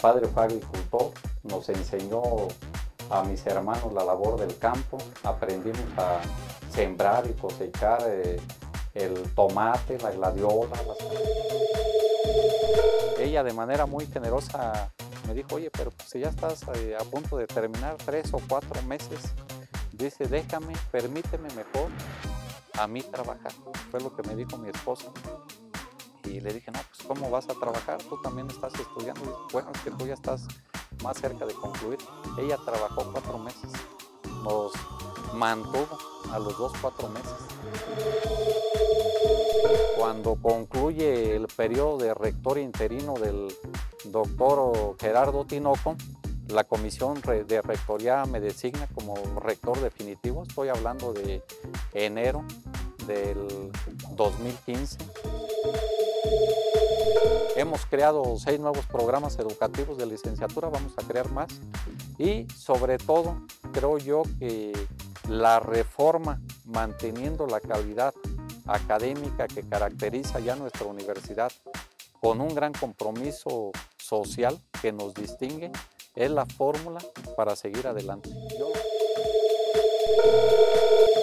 padre fue agricultor, nos enseñó a mis hermanos la labor del campo, aprendimos a sembrar y cosechar el tomate, la gladiola. Ella de manera muy generosa me dijo, oye, pero pues si ya estás a punto de terminar 3 o 4 meses, dice, déjame, permíteme mejor a mí trabajar. Fue lo que me dijo mi esposa. Y le dije, no, pues ¿cómo vas a trabajar? Tú también estás estudiando. Y dice, bueno, es que tú ya estás más cerca de concluir. Ella trabajó 4 meses. Nos mantuvo a los 2, 4 meses. Cuando concluye el periodo de rector interino del doctor Gerardo Tinoco, la comisión de rectoría me designa como rector definitivo. Estoy hablando de enero del 2015. Hemos creado 6 nuevos programas educativos de licenciatura, vamos a crear más. Y sobre todo, creo yo que la reforma, manteniendo la calidad académica que caracteriza ya nuestra universidad, con un gran compromiso social que nos distingue, es la fórmula para seguir adelante.